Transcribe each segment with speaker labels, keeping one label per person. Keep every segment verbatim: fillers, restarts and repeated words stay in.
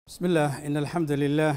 Speaker 1: بسم الله إن الحمد لله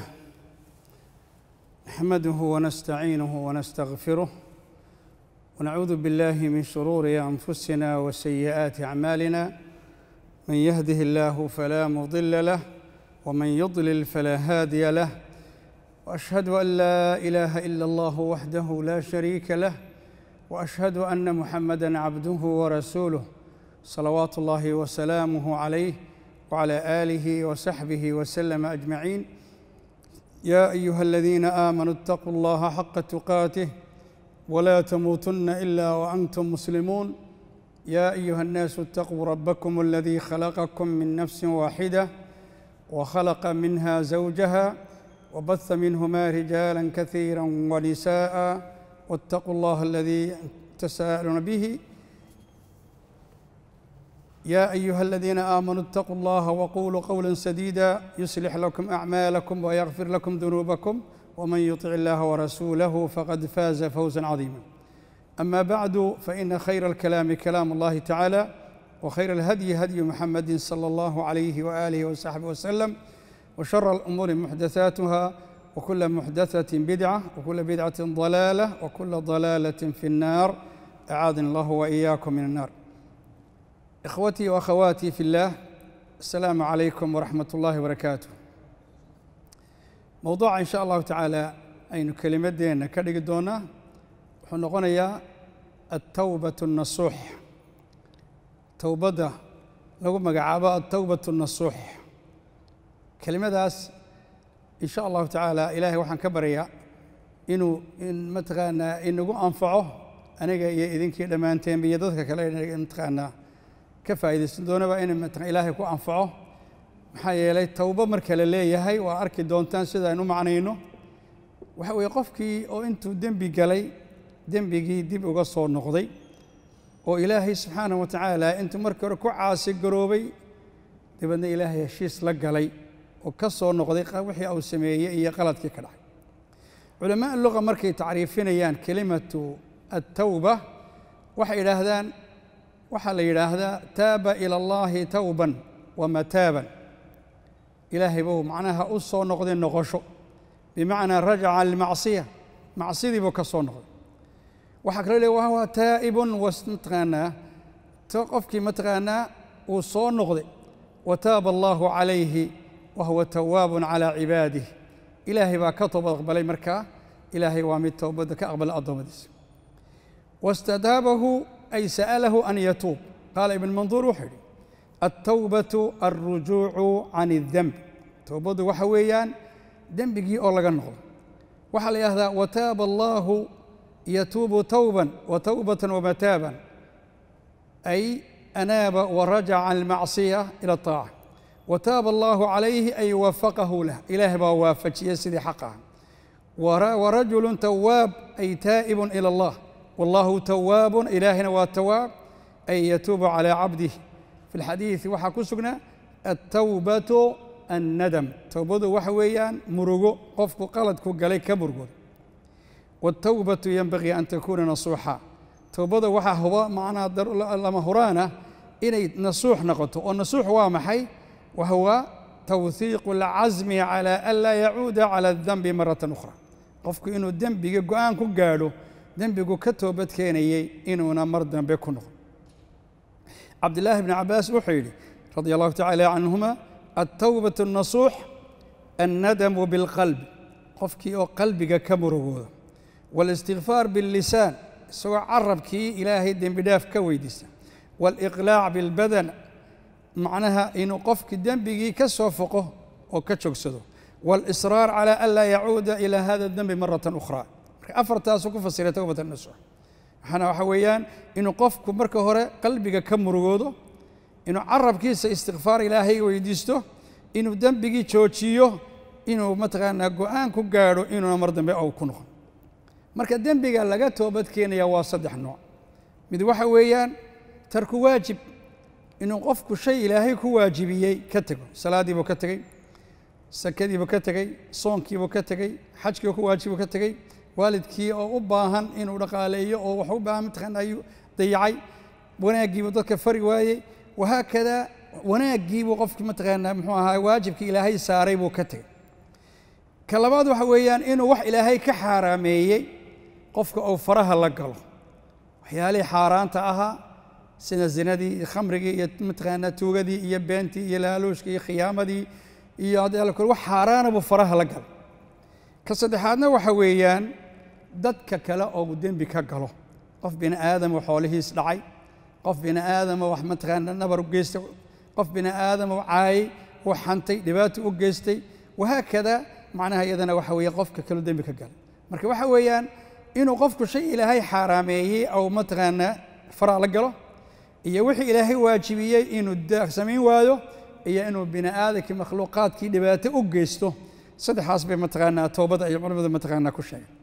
Speaker 1: نحمده ونستعينه ونستغفره ونعوذ بالله من شرور أنفسنا وسيئات أعمالنا من يهده الله فلا مضل له ومن يضلل فلا هادي له وأشهد أن لا إله إلا الله وحده لا شريك له وأشهد أن محمدًا عبده ورسوله صلوات الله وسلامه عليه وعلى آله وصحبه وسلم أجمعين. يا أيها الذين آمنوا اتقوا الله حق تقاته ولا تموتن إلا وأنتم مسلمون. يا أيها الناس اتقوا ربكم الذي خلقكم من نفس واحدة وخلق منها زوجها وبث منهما رجالا كثيرا ونساء واتقوا الله الذي تساءلون به. يا أيها الذين آمنوا اتقوا الله وقولوا قولا سديدا يصلح لكم أعمالكم ويغفر لكم ذنوبكم ومن يطع الله ورسوله فقد فاز فوزا عظيما. أما بعد فإن خير الكلام كلام الله تعالى وخير الهدي هدي محمد صلى الله عليه وآله وصحبه وسلم وشر الأمور محدثاتها وكل محدثة بدعة وكل بدعة ضلالة وكل ضلالة في النار. أعاذنا الله وإياكم من النار. إخوتي وأخواتي في الله، السلام عليكم ورحمة الله وبركاته. موضوع إن شاء الله تعالى أين كلمة دينا كدق دونا ونقول التوبة النصوح. توبة لو مقعبة التوبة النصوح كلمة داس إن شاء الله تعالى إلهي وحن كبريا إنه إن متغانا إنه أنفعه أنا إذن كده ما أنتين بيدوك كلا متغانا كفايدة دونبا إن متى إلهي كو أنفعه محايا لي توبة مركلة لي هاي وأركي دونتان سيدا إنه معنينه وحوي قفكي أو أنتو دنبي قلي دنبي جي دب وقصور نقضي وإلهي سبحانه وتعالى أنتو مركل كو عاسي قروبي دبنا إلهي شيس لقلي وكسور نقضي وحي أو سمية إيا قلت كي علماء اللغة مركي تعريفين أيان كلمة التوبة وحي لهذان waxaa la yidhaahdaa taaba ila allaahi tawban wamataaban. ilaahay buu macnaha u soo noqday noqosho bimacnaa rajaca almacsiya macsidii buu ka soo noqday. waxaa kaloo leeyahay waa taa'ibun wasmataqaanaa qofkii mataqaanaa uu soo noqday wataaba allaahu calayhi wahuwa tawaabun calaa cibaadih. ilaahay baa ka toobad aqbalay markaa ilaahay waa mid toobadda ka aqbala addoommadiisa. wastadaabahu أي سأله أن يتوب. قال ابن منظور وحدي التوبة الرجوع عن الذنب. توبة وحويان ذنبي أولا جنغل وحل هذا وتاب الله يتوب توبا وتوبة ومتابا أي أناب ورجع عن المعصية إلى الطاعة. وتاب الله عليه أي وفقه له إله بوافج يسدي حقه. ورجل تواب أي تائب إلى الله والله تواب إلهنا والتواب أي يتوب على عبده. في الحديث وحكو سقنا التوبة الندم. توبة وحويان مرغو قفكو قلد كو قالي كمرغو. والتوبة ينبغي أن تكون نصوحا. توبة وحا هو معنا لما هرانا إني نصوح نقطه. والنصوح وامحي وهو توثيق العزم على ألا يعود على الذنب مرة أخرى. قفكو إنو الذنب يقوان كو قالوا ذنبه كتوبت كيني إنونا مرضا بكنه. عبد الله بن عباس وحيلي رضي الله تعالى عنهما التوبة النصوح الندم بالقلب قفكي أو قلبك كمرغوه والاستغفار باللسان سواء عربك إلهي الدين بداف كويدس والإقلاع بالبدن معناها إنه قفك ذنبك كسوفقه وكتشكسده والإصرار على ألا يعود إلى هذا الذنب مرة أخرى. أفرتاس وكفصيلة توبة النصوح. حنا وحويان إنه قفك مركه هراء قلبك كم مرغوده إنه عرب كيس استغفار إلهي ويديسته إنه دنبك تشوتشيه إنه متغنى قوان كقارو إنه مرضا بأو كنه مركه دنبك لقى توبة كين يا واصدح نوع مد وحويان ترك واجب إنه قفك شيء إلهي كواجبية كتجو صلاة دي بكتجي سكدي بكتجي صونكي بكتجي حجك كواجب بكتجي والدكي أو أباهن إنه رقاليه أو وحبها متخن أيو ضيعي وناجي بدك فري واي وهكذا wanaaggii buu qofkii mataqaanaa muxuu ahaa waajibkii ilaahay saaray buu ka tegey ka labaad waxa weeyaan inuu wax ilaahay ka xaaraameeyey qofka uu faraha la galo waxyaalihii xaaraanta ahaa sida zinadii iyo khamrigii iyo mataqaanaa tuugadii iyo beentii iyo laaluushkii iyo khiyaamadii iyo haddii alla kule wax xaaraana buu faraha la galo ka saddexaadna waxa weeyaan dadka kale oo dembi ka galo qof bini aadam oo xoolihiis dhacay qof bini aadam oo wax mataqaanaa nabar u geystay qof bini aadam oo caayay oo xantay dhibaato u geystay wahaakada macnaha iyadana waxa weeye qofka kale dembi ka galay marka waxa weeyaan inuu qofku shay ilaahay xaaraameeyey oo mataqaanaa faraha la galo iyo wixii ilaahay waajibiyey inuu samayn waayo iyo inuu bini aadamkii makhluuqaadkii dhibaato u geysto saddexaas bay mataqaanaa toobada ay culimadu mataqaanaa ku sheegeen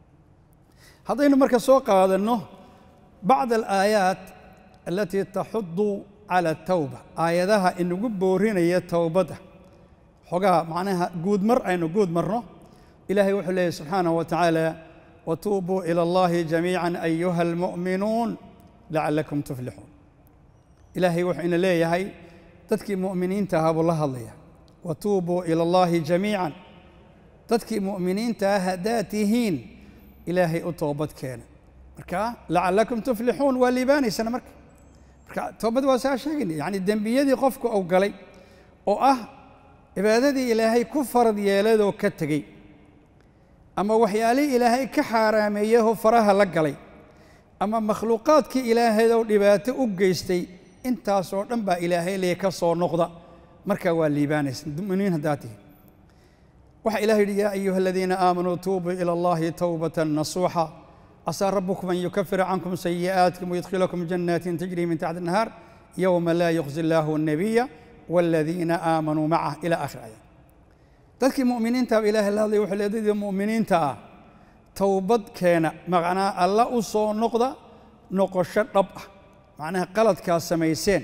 Speaker 1: haddaynu marka soo qaadanno bacd alaayaat alatii taxudu cala atawba aayadaha inagu boorinaya towbadda xogaha macnaha guud mar aynu guud marno ilaahay wuxuu leeyahy subxaanahu wa tacaala watuubuu ila allahi jamiican ayuha almu'minuun lacalakum tuflixuun ilaahay wuxuu ina leeyahay dadkii mu'miniinta ahaa buu la hadlaya watuubuu ila allahi jamiican dadkii mu'miniinta ah haddaad tihiin ilaahay u toobad keena marka lacalakum tuflixuun waa liibaanaysana marka marka toobad waa saa sheegayna yacni dembiyadii qofku uu galay oo ah cibaadadii ilaahay ku farad yeeladoo ka tegey ama waxyaalihii ilaahay ka xaaraameeyahoo faraha la galay ama makhluuqaadkii ilaahaydoo dhibaato u geystay intaasoo dhan baa ilaahay leeya ka soo noqda marka waa liibaanaysa mu'miniin haddaad tihiin waxa ilahay yidhi yaa ayuha aladiina aamanuu tuubuu ila allahi towbatan nasuuxa casaa rabbukum an yukafira cankum sayi'aatkum wayudkhilakum janaatin tajrii min taxti annahaar yowma laa yukhzi illaahu annabiya waaladiina aamanuu macah ila aakhir aaya dadkii mu'miniintaaba ilaahay la hadlaya wuxuu leeyahay dadkii mu'miniinta ah towbad keena macnaa alla u soo noqda noqosho dhab ah macnaha qaladkaas samayseen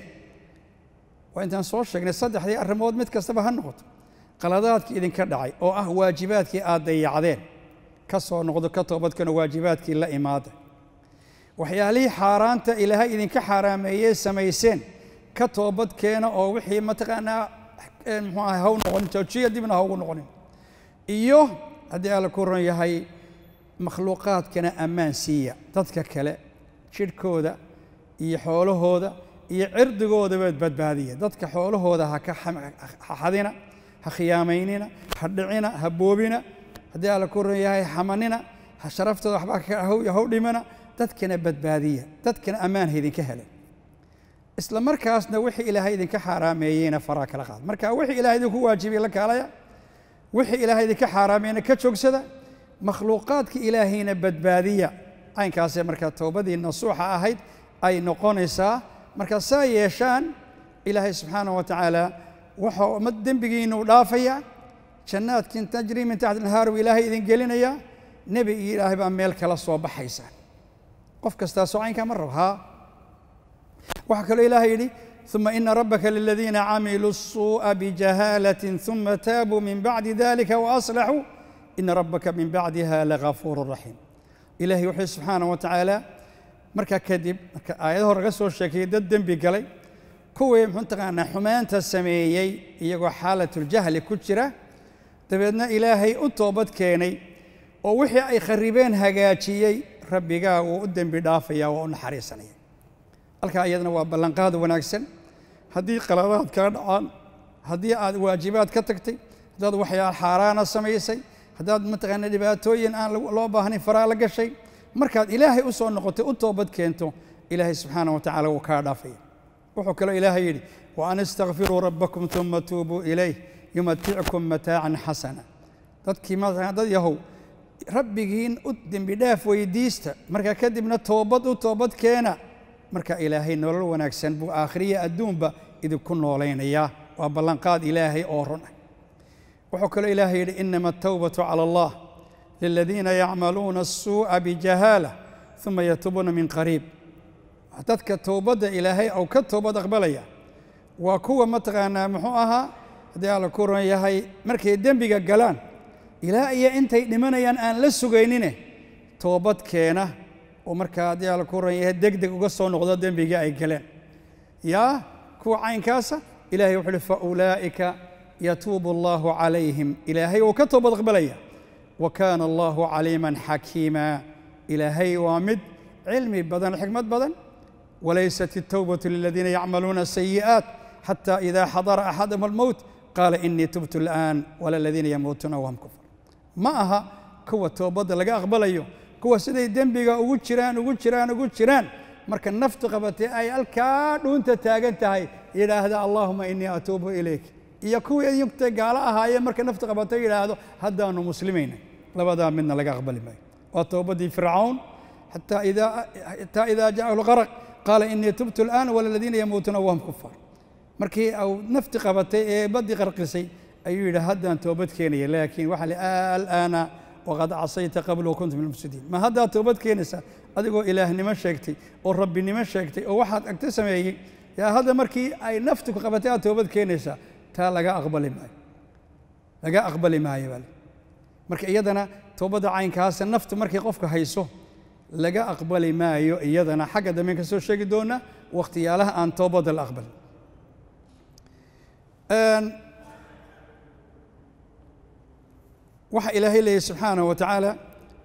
Speaker 1: waa intaan soo sheegnay saddexdii arrimood mid kastaba ha noqoto qaladaadkii idinka dhacay oo ah waajibaadkii aad dayacdeen ka soo noqdo ka toobadkana waajibaadkii la imaada waxyaalihii xaaraanta ilaahay idinka xaaraameeyey samayseen ka toobad keena oo wixii mataqaanaa muxuu ahay haw noqonin joojiya dibna ha ugu noqonin iyo haddii alla ku ron yahay makhluuqaadkana ammaan siiya dadka kale jidhkooda iyo xoolahooda iyo cirdigooda baad badbaadiya dadka xoolahooda ha ka xadina ha khiyaamaynina ha dhicina ha boobina haddii alla ku ron yahay xamanina ha sharaftooda waxba haw dhimina dadkana badbaadiya dadkana ammaan ha idinka helen isla markaasna wixii ilaahay idinka xaaraameeyeyna faraa kala qaad marka wixii ilaahay idinku waajibiyey la kaalaya wixii ilaahay idinka xaaraameeyeyna ka joogsada makhluuqaadka ilaahayna badbaadiya caynkaasee markaa towbadii nasuuxa ahayd ay noqonaysaa marka saa yeeshaan ilaahay subxaanahu wa tacaala wuxuu ma dembigiinnu dhaafaya jannaadkin tajrii min taxti anhaar buu ilaahay idin gelinaya nebi iyo ilaahay baa meel kala soo baxaysa qof kastaa soo caynkaa ma rabo haa waxaa kaloo ilaahay yidhi ثم إن ربك للذين عملوا السوء بجهالة ثم تابوا من بعد ذلك وأصلحوا إن ربك من بعدها لغفور رحيم إلهي وحي سبحانه وتعالى مركا كذب مركا آياته رغسو الشكي دد دنبي قلي كوي محنتقانا حمان تسميي يقو حالة الجهل كتشرة تبدنا إلهي أطوبت كيني ووحي أي خربين هقاتيي ربي قاو ودن بدافيا ونحريساني halka ayadana waa ballanqaad wanaagsan haddii qaladaad ka dhacaan haddii aad waajibaad ka tagtay haddaad waxyaal xaaraana samaysay haddaad mataqaana dhibaatooyin aan loo baahnayn faraa la gashay markaad ilaahay u soo noqotay u toobad keento ilaahay subxaanahu wa tacaala wuu kaa dhaafaya wuxuu kaloo ilaahay yidhi wa an istakfiruu rabbakum uma tuubuu ilayh yumaticukum mataacan xasana dadkii dad yahow rabbigiin u dembi dhaaf weydiista markaa kadibna toobad u toobad keena marka ilaahay nolol wanaagsan buu aakhiriya adduunba idinku noolaynayaa waa ballanqaad ilaahay oo run ah wuxuu kaloo ilaahay yidhi inama atawbatu cala allah liladiina yacmaluuna asuu'a bijahaala uma yatuubuuna min qariib dadka towbadda ilaahay ou ka toobad aqbalaya waa kuwa mataqaanaa muxuu ahaa haddii alla ku ron yahay markay dembiga galaan ilaa iyo intay dhimanayaan aan la sugaynine toobad keena oo markaa haddii alla ku ran yahay deg deg uga soo noqdo dembigii ay galeen yaa kuwa caynkaasa إلهي وحده فأولئك يتوب الله عليهم إلهي وكتب أقبليا وكان الله عليما حكيما إلهي وامد علمي بدن حكمة بدن وليست التوبة للذين يعملون السيئات حتى إذا حضر أحدهم الموت قال إني تبت الآن ولا الذين يموتون وهم كفر معها كوة توبة لقى أقبليو كوة سيدي دنبيغا ugu jiraan ugu jiraan ugu jiraan marka naftu qabatay ay alka dhunta taagan tahay yiraahdo Allahumma inni atuubu ilayk iyo kuwa yimta gaala ahaayeen marka naftu qabatay yiraahdo haddaanu muslimiin labada midna laga aqbali maayo waa toobadii fircawn hatta idha hatta idha jaa al-gharq qala inni tubtu al-an wal ladina yamutuna wa hum kuffar markii aw nafti qabatay ee badi qarqisay ayuu yiraahdo haddaan toobad keenay laakiin waxa li al-ana وقد عصيت قبل وكنت من المفسدين ما هذا توبت كينسا أدقو إله نما شاكتي أو ربي نما شاكتي أو واحد أكتسمي يا هذا مركي أي نفتك قبتها توبت كينسا تا لقى أقبل معي لقى أقبل معي بل مركي إيادنا توبت عين كاس النفط مركي قفك هيسو لقى أقبل معي إيادنا حق دمين كسو شاك دونا واختيالها أن توبت الأقبل أن وحى إلهي الله سبحانه وتعالى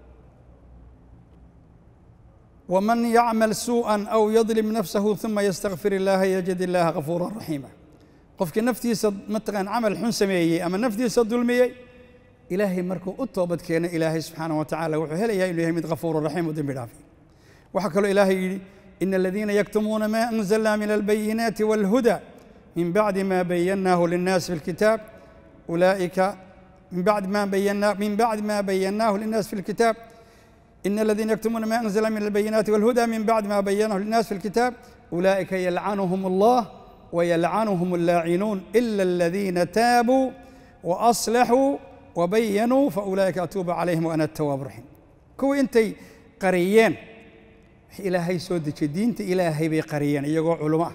Speaker 1: ومن يعمل سوءا أو يظلم نفسه ثم يستغفر الله يجد الله غفورا رحيما قفك نفتي صد متقن عمل حن سميه أما نفتي صد ظلميه إلهي مركو أطوبت كان إلهي سبحانه وتعالى وحي إلهي إلهي من غفور رحيم ودم بالعافية وحكى له إلهي إن الذين يكتمون ما أنزلنا من البينات والهدى من بعد ما بيناه للناس في الكتاب أولئك من بعد ما بينا من بعد ما بيناه للناس في الكتاب إن الذين يكتمون ما أنزل من البينات والهدى من بعد ما بيناه للناس في الكتاب أولئك يلعنهم الله ويلعنهم اللاعنون إلا الذين تابوا وأصلحوا وبينوا فأولئك أتوب عليهم وأنا التواب الرحيم كو أنتي قريان إلهي سودك دينت إلهي بقريان يقول علماء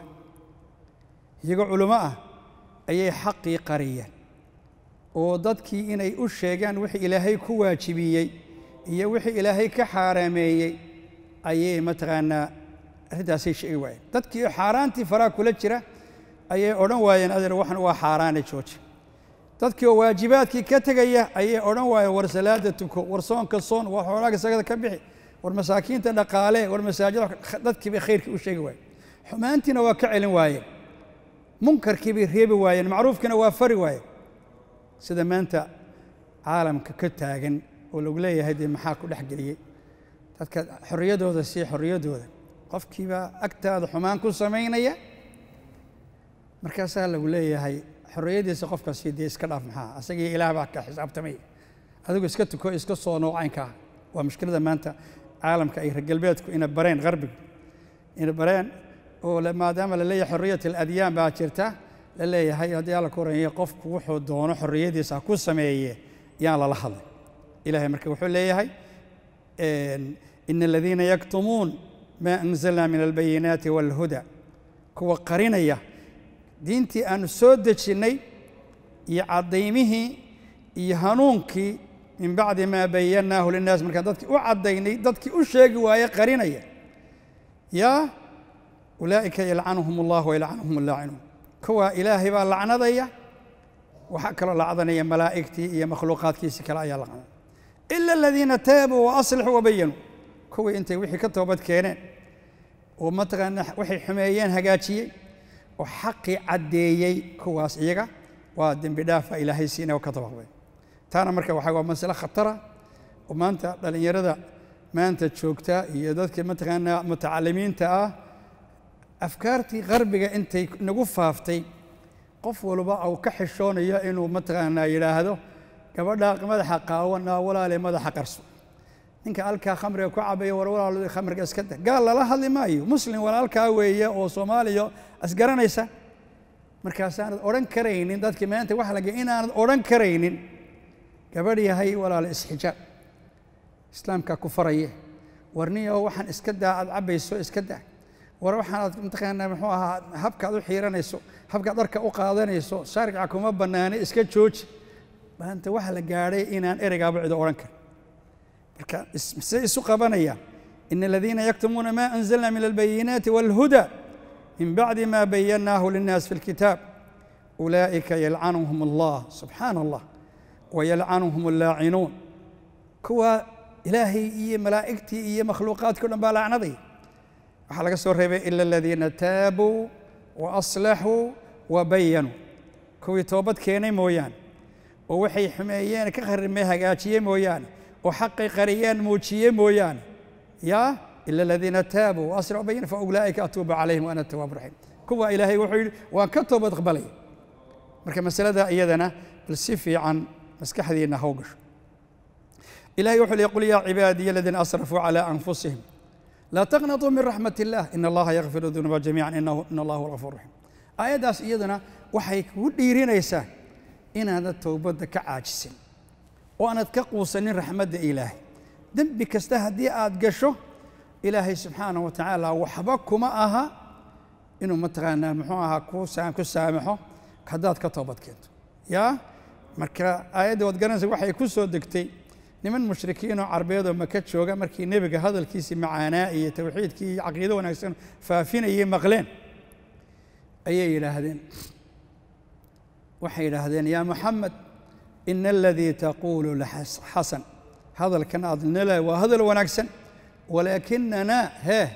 Speaker 1: يقول علماء أي حقي قريان oo dadkii inay u sheegaan wixii Ilaahay ku waajibiyay iyo wixii Ilaahay ka xaraameeyay ayay mataqaana ridaasay shay waayeen dadkii xaaraantii faraa kula jira ayay oran waayeen adeer waxan waa xaaraan jooji dadkii waajibaadkii ka tagaya ayay oran waayeen war salaada tuko war soonka soon wax xoolaha sagada ka bixi war masaakiinta dhaqaale war masaajida dadkii bay khayrkii u sheegi waayeen xumaantina waa ka celin waayeen munkarkii bay reebi waayeen macruufkina waa fari waayeen sida maanta caalamka ka taagan oo lagu leeyahay dee maxaa ku dhex geliyay dadka xorriyadooda si xorriyadooda qofkiiba agtaada xumaan ku sameynaya markaasaa lagu leeyahay xorriyadiisa qofkaasi dee iska dhaaf maxaa asagii ilaah baa ka xisaabtamay adigu iska tuko iska soo noocaynka waa mushkilada maanta caalamka ay galbeedku ina bareen qarbiga ina bareen oo maadaama la leeyahay xorriyada al-adyaan baa jirta la leeyahay haddii alla ku raayay qofku wuxuu doono xorriyadiisa ku sameeyay yaan la hadlay ilaahay marka wuxuu leeyahay in alladhina yaktumun ma anzalna min albayinati walhuda kuwa qarinaya diintii aan soo dejinay iyo cadaymihii iyo hanuunkii min bacdi ma bayyanahu linnaas marka dadkii u cadaynay dadkii u sheegi waayay qarinaya ya ulaa'ika yal'anuhum allah wa yal'anuhum al-la'inun كوا إلهي باللعنة ضيّة وحكى لعنة يا ملائكتي يا مخلوقات كيس كلا يا لعنة إلا الذين تابوا وأصلحوا وبينوا كوا أنت وحي كتوبت كينين ومتغن وحي حمايين هجاتي وحقي عديي كوا سيجا ودم بدافع إلهي سينا وكتبه تانا مركب وحاجة مسألة خطرة وما أنت لأن يرد ما أنت تشوكتا يدك متغن متعلمين تا أفكارتي غربية أنت نقول فافتي قف ولبا أو كحشون يا إنه متغنى إلى هذا كبدا مدح قاونا ولا لمدح قرص إنك ألك خمر وكعبي ولا خمر أسكت قال لا هذا ما يو مسلم ولا ألك ويا أو صومالي أسجرنا يسا مركزان أورن كرينين ذات كمان أنت واحد لقينا أورن كرينين كبدا هاي ولا الإسحجاب إسلام ككفرية ورنيه واحد إسكدا عبي سو إسكدا وروحنا متقنا محوها هبك هذا حيرانيسو هبك درك أقاضنيسو شارككم بناني إسكت شوج ما أنت واحد جاري إن أن إرجع بعد أورنك بركة السوق بنيا إن الذين يكتمون ما أنزلنا من البينات والهدى من بعد ما بيناه للناس في الكتاب أولئك يلعنهم الله سبحان الله ويلعنهم اللاعنون كوا إلهي إيه ملائكتي إيه مخلوقات كلهم بالعنضي وحلقة سورة إلا الذين تابوا وأصلحوا وبينوا كوي توبت كيني مويان ووحي حميين كخر ميها قاتشي مويان وحقي قريان موتشي مويان يا إلا الذين تابوا وأصلحوا وبينوا فأولئك أتوب عليهم وأنا التواب الرحيم كوا إلهي وحي وكتوبت قبلي marka masalada iyadana bal si fiican maskaxdeena hawgash ilaahay wuxuu leeyahay qul yaa cibaadiya alladhina asrafu ala anfusihim la taqnatu min rahmatillah inna allaha yaghfiru dhunuba jami'an innahu inna allahu ghafurur rahim ayadaas iyadana waxay ku dhiirinaysaa inaad toobada ka caajisin oo aanad ka quusanin raxmadda ilaahay dambi kasta hadii aad gasho ilaahay subhanahu wa ta'ala waxba kuma aha inuu mataqaanaa muxuu ahaa ku saan ku saamaxo haddaad ka toobad keento yaa marka aayadda waad garanaysa waxay ku soo degtay niman mushrikiin oo carbeed oo maka jooga markii nebiga hadalkiisii macaanaa iyo tawxiidkii iyo caqiido wanaagsan faafinayay maqleen ayay yidhaahdeen waxay yidhaahdeen yaa muxamed ina aladii taquulu laxasan hadalkan aad nala waa hadal wanaagsan walaakinana hee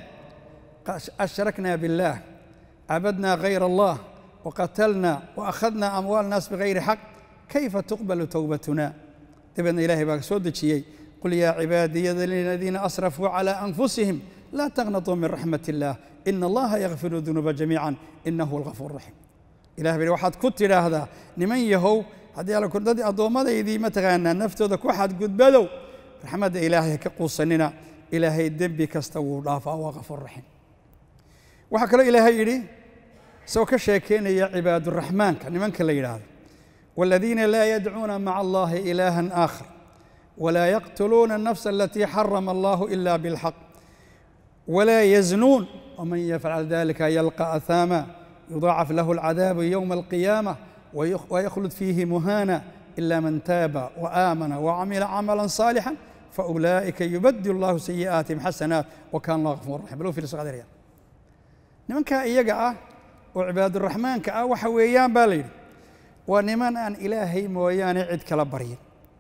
Speaker 1: ashraknaa billaah cabadnaa gayra allah وقتلنا وأخذنا أموال الناس بغير حق كيف تقبل توبتنا تبنى إلهي باك سودتشي قل يا عبادي الذين أسرفوا على أنفسهم لا تقنطوا من رحمة الله إن الله يغفر الذنوب جميعا إنه الغفور الرحيم إلهي بلي واحد كنت إلى هذا نمن يهو هذه على كل ذي أضوم هذا يدي متغنى نفتو ذاك واحد قد بدو رحمة إلهي كقوسننا إلهي الدب كستو رافع وغفور رحيم وحكى له إلهي يدي سو كشيكين يا عباد الرحمن كان من كل هذا والذين لا يدعون مع الله إلها آخر ولا يقتلون النفس التي حرم الله إلا بالحق ولا يزنون ومن يفعل ذلك يلقى أثاما يضاعف له العذاب يوم القيامة ويخلد فيه مهانا إلا من تاب وآمن وعمل عملا صالحا فأولئك يبدل الله سيئاتهم حسنات وكان الله غفورا رحيما بلو في الصغير نمن كا يقع وعباد الرحمن كأ وحويان بالين ونمان أن إلهي مويان عد كلا بريين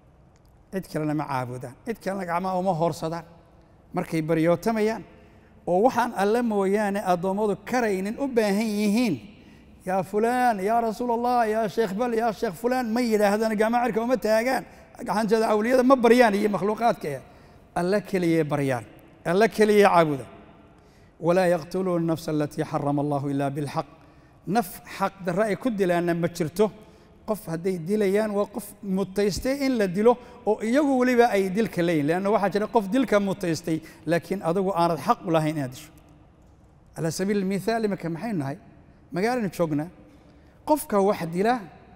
Speaker 1: عد كلا معابودان عد كلا جماعة وما هرصدان مركي بريو تميان ووحن ألم مويان أضمود كرين أبهيهين يا فلان يا رسول الله يا شيخ بل يا شيخ فلان ميل هذا جماعة وما تاجان عن جد أولياء ما بريان هي مخلوقات كيا الله كلي بريان الله كلي عابودان ولا يقتلون النفس التي حرم الله إلا بالحق نف حق الرأي كد لأن ما تشرته قف هدي ديليان وقف متيستي إن لديله أو يجوا لي بقى يديل كلين لأنه واحد جرى قف ديل كم متيستي لكن أضو أنا الحق ولا هين هادش على سبيل المثال ما كان محين هاي ما قال نشوقنا قف كواحد ديله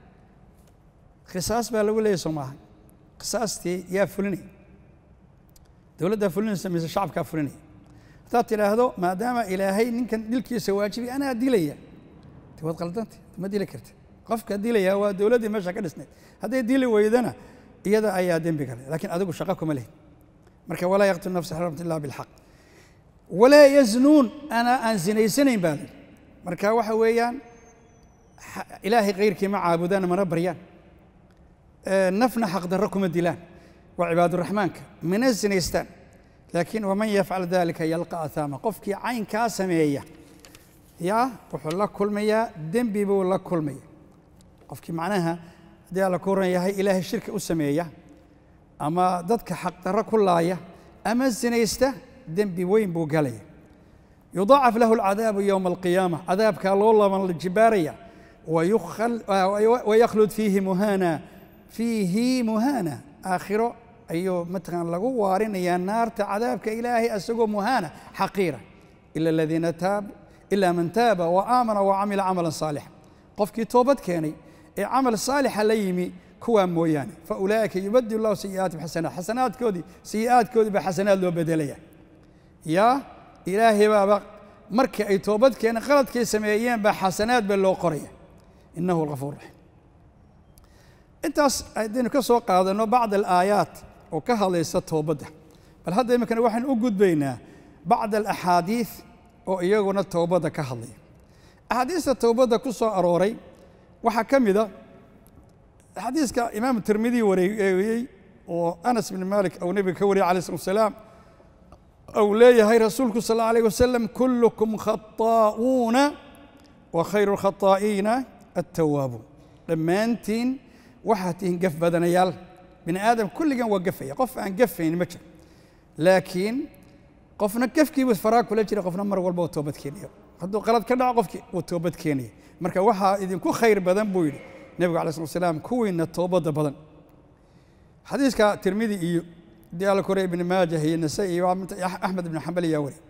Speaker 1: خصاص بقى ولا يسمعها قصاصتي يا فلني دولة فلان سمي الشعب كفلني تاتي هذا ما دام إلهي نكن ديلك يسواجبي أنا ديليا تقول غلطت ما ديلك كرت قفك ديليا ودولتي مش كدسنت هذا ديلي ويدنا يدا أي دين بكره لكن أدوك شقاكم عليه مركب ولا يقتل نفس حرمت الله بالحق ولا يزنون أنا أنزني سنين بعد مركب وحويان إلهي غيرك مع عبودان من ربريان أه نفنا حق دركم الدلان وعباد الرحمن من الزنيستان لكن ومن يفعل ذلك يلقى أثاما قفك عين كاسمية يا وحول لك كل مية دنبي بقول لك كل مية قفك معناها دي على كورن يا هي إله الشركة أسمية أما ضدك حق ترى كل آية أما الزنيسته دنبي وين بوقالية يضاعف له العذاب يوم القيامة عذاب قال والله من الجبارية ويخل ويخلد فيه مهانا فيه مهانا آخره أيوه مثلا لقوا وارين يا النار تعذابك إلهي أسقوا مهانة حقيرة إلا الذين تاب إلا من تاب وآمن وعمل عملا صالحا قفك توبت كاني عمل صالح ليمي كوا موياني فأولئك يبدل الله سيئاتهم حسنات حسنات كودي سيئات كودي بحسنات لو بدلية يا إلهي بابا مركي أي توبت كان غلط كي سميين بحسنات باللو قرية إنه الغفور الرحيم أنت أدين كسوق هذا إنه بعض الآيات وكهل ليس توبته بل هذا يمكن واحد أوجد بينه بعض الأحاديث أو يجون التوبة كهلي أحاديث التوبة كسر أروري waxaa ka mid a xadiiska imaam tirmidi wareeyey oo anas bin malik ou nebiga ka wariyay alayh salatu wasalaam ou leeyahay rasuulku sal allahu alayh wasalam kullukum khataa'uuna wa khayru lkhataa'iina attawaabuun dhammaantiin waxaad tihiin gaf badanayaal bini aadam kulligan waa gafaya qof aan gafayn ma jiro laakiin qofna gafkiibu faraa kula jira qofna mar walba uu toobad keenaya hadduu qalad ka dhaco qofkii uu toobad keenaya marka waxaa idinku khayr badan buu yidhi nebigu alayh salatu wasalaam kuwiina toobadda badan xadiiska tirmidi iyo diyaala kore ibn maajah iyo nasai iyo axmed ibn xambal ayaa wari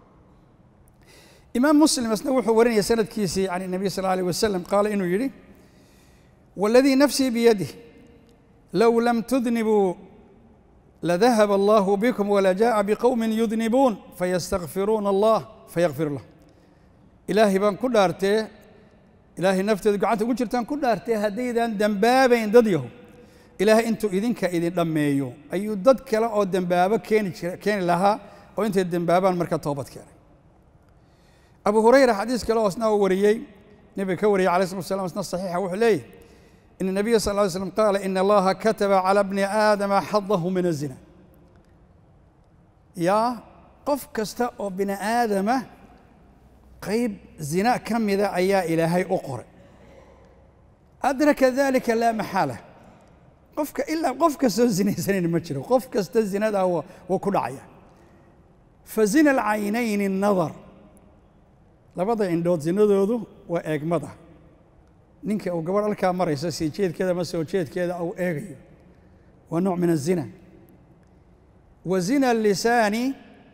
Speaker 1: imaam muslim isna wuxuu warinaya sanadkiisii can nabiy sal allahu alayh wasalam qaala inuu yidhi waladii nafsii biyadih low lam tudnibuu لذهب الله بكم ولجاء بقوم يذنبون فيستغفرون الله فيغفر له إلهي بان كل أرتي إلهي نفتي قعدت وجرتان كل أرتي هديدا دنبابين ضديه إلهي أنتو إذن كإذن دميو أي ضد كلا أو دنبابة كان كان لها أو أنت الدنبابة المركز توبت كان أبو هريرة حديث كلا أسناه وريي نبي كوري عليه الصلاة والسلام أسناه صحيح وحليه إن النبي صلى الله عليه وسلم قال إن الله كتب على ابن آدم حظه من الزنا يا قف كستا أو ابن آدم قيب زنا كم إذا أيا إلهي أقر أدرك ذلك لا محالة قفك إلا قفك الزنا سنين مجرى قفك الزنا هذا هو وكل عيا فزنا العينين النظر لبضع عندود زنا ذو وأجمده ninka uu gabar halkaa maraysa sii jeedkeeda ma soo jeedkeeda uu eegayo waa nooc min الzina wa zina lisaani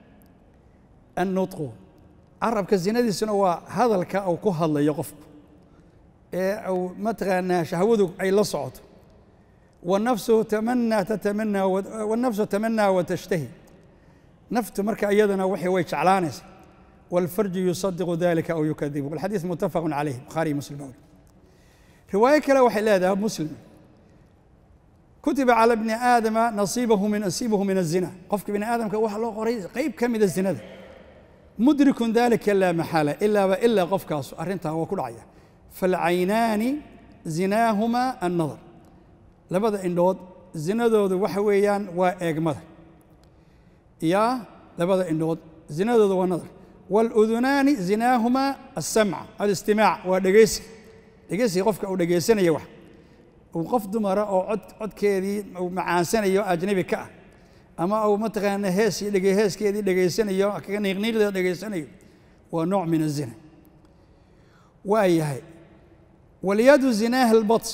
Speaker 1: annutqu carabka zinadiisuna waa hadalka uu ku hadlayo qofku ee uu mataqaanaa shahwadu ay la socoto والنفس تمنى تتمنى والنفس تمنى وتشتهي نفت marka iyadana waxay way jeclaanaysaa والفرج يصدق ذلك أو يكذبه والحديث متفق عليه بخاري مسلم رواية كلا وحي هذا مسلم كتب على ابن آدم نصيبه من نصيبه من الزنا قفك ابن آدم كوح الله قريب قيب كم من الزنا مدرك ذلك لا محالة إلا إلا قفك أرنتها وكل عيا فالعينان زناهما النظر لبدا إنود زنا ذو وحويان وإجمد يا لبدا إنود زنا ذو والنظر والأذنان زناهما السمع الاستماع والدقيس dhegeysi qofka uu dhageysanayo wax uu qof dumara oo cod codkeedii uu macaasanayo ajnabi ka ah ama uu mataqaana hees iyo dhagey heeskeedii dhageysanayo kaga niiqniiqda dhageysanayo waa nooc min az-zina waayahay waliyadu zinaha al-bats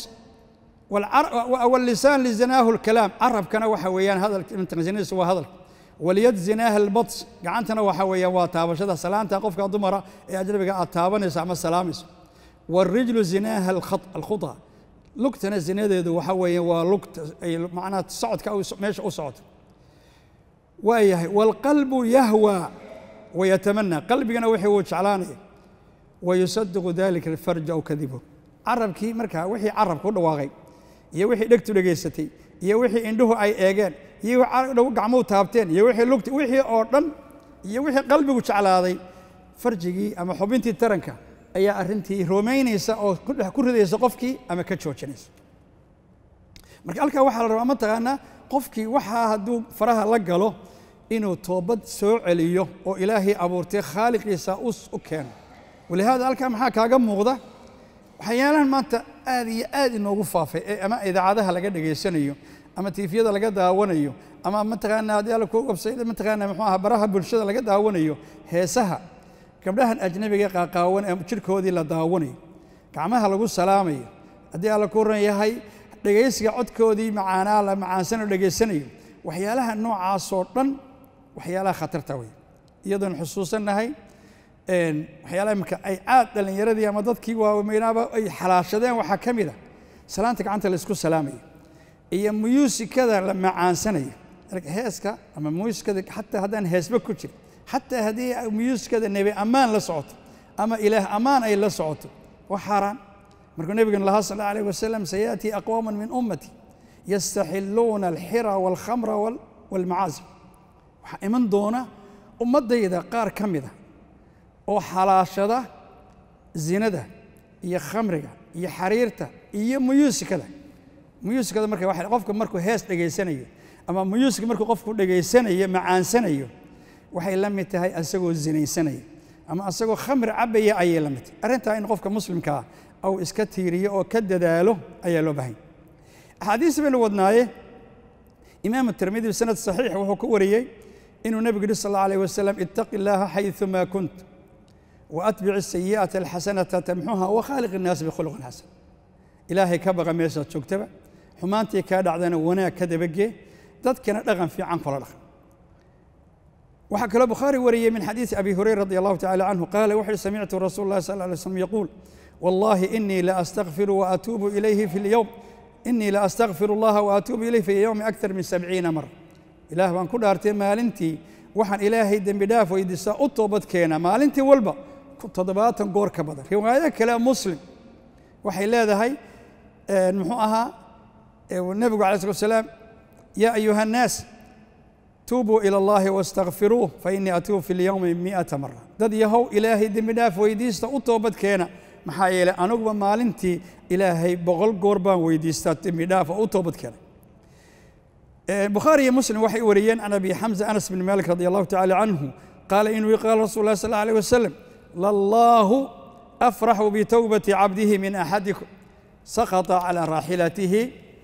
Speaker 1: واللسان لزناه الكلام عرب كان وحويان هذا من تنزينيس وهذا واليد زناها البطس قعنتنا وحويان واتابشده سلامتا قفك dumara ee ajnabiga aad taabanayso ama salaamayso والرجل زناها الخط الخطى لقتنا زناده وحوي ولقت أي معناه صعد كأو ماشي أو صعد ويه والقلب يهوى ويتمنى قلبي أنا وحي وشعلاني ويصدق ذلك الفرج أو كذبه عرب كي مركها وحي عرب كله واغي يا وحي دكتو لجيستي يا وحي عنده أي إيجان يا لو قعمو تابتين يا وحي لقت وحي أردن يا وحي قلبي وشعلاني فرجي أما حبنتي ترنكه ayaa arintii roomaynaysa oo ku ridaysa qofkii ama ka joojinaysa marka halka waxa la rabaa mataqaana qofkii waxa haduu faraha la galo inuu toobad soo celiyo oo ilaahay abuurtay khaaliqiisa u keeno walahaada halka maxaa kaaga muuqda waxyaalahan maanta aad iyo aad inoogu faafay ama idaacadaha laga dhageysanayo ama tiifiyada laga daawanayo ama mataqaana hadii la ku qabsay mataqaana muxuu ahaa baraha bulshada laga daawanayo heesaha gabdhahan ajnabiga qaaqaawan ee jirkoodii la daawanayo gacmaha lagu salaamayo hadii alla ku ran yahay dhageysiga codkoodii macaanaa la macaansan oo dhageysanayo waxyaalaha noocaas oo dhan waxyaalaha khatarta weey iyadoo xusuusanahay een waxyaalaha marka ay aad dhalinyaradii ama dadkii waaweynaba ay xalaashadeen waxa kamid ah salaanta gacanta la isku salaamayo iyo muusikada la macaansanayo heeska ama muusikada hatta hadaan heesba ku jiro حتى هذه ميوسكة النبي أمان لصوت أما إله أمان أي لصوت وحرام مركو النبي الله صلى الله عليه وسلم سيأتي أقوام من أمتي يستحلون الحرى والخمر والمعازف من دونه أمد إذا قار كمده أو حلاشده زينده يا خمرة iyo xariirta iyo muyuusikada muyuusikada marka waxa qofka markuu hees dhageysanayo ama muyuusika markuu qofku dhageysanayo macaansanayo waxay la mid tahay asagoo zinaysanayo ama asagoo khamr cabaya ayay la mid tahay arrintaa in qofka muslimka ah aw iska tiiriyo oo ka dadaalo ayaa loo baahan axaadiis baynu wadnaaye imaam tirmidhi sanad saxiix wuxuu ku wariyey inuu nabigu yidhi sal allahu alayh wasalam ittaqi illaaha xayثuma kunt waatbic asayi'ata alxasanata tamxuha wakhaaliq innaas bikhuluqin xasan ilaahay ka baqa meeshaad joogtaba xumaantii kaa dhacdana wanaag ka dabagee dadkana dhaqan fiican kula dhaqan waxaa kaloo bukhaari wariyey min xadiisi abi hurayra radi allahu tacala canhu qaala wuxuu yihi samictu rasuula allahi sal alay slam yaquul wallahi inii la astakfiru waatuubu ilayhi fi lyowm inii la astakfiru allaha waatuubu ilayhi fi yowmi akthar min sabciina mara ilaah baan ku dhaartay maalintii waxaan ilaahay dembi dhaaf weydiistaa u toobad keena maalintii walba toddobaatan goor ka badan riwaayado kale muslim waxay leedahay muxuu ahaa nebigu alay slat wasalaam yaa ayuha annaas tuubuu ila allahi wastakfiruuh fa innii atuubu fi lyowmi mi'ata mara dad yahow ilaahay dembi dhaaf weydiista u toobad keena maxaa yeelay anuguba maalintii ilaahay boqol goor baan weydiistaa dembi dhaaf oo u toobad keena bukhaari iyo muslim waxay wariyeen can abi xamza anas bin malik radi allahu tacala canhu qaala inuu qaala rasul lah sal allahu alayh wasalam lallaahu afraxu bitowbati cabdihi min axadikum saqata calaa raaxilatihi